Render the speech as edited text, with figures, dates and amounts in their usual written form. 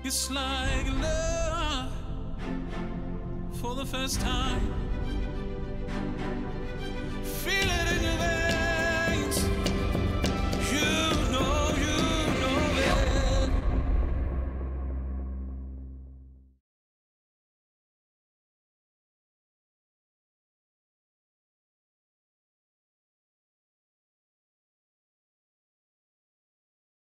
It's like love for the first time. Feeling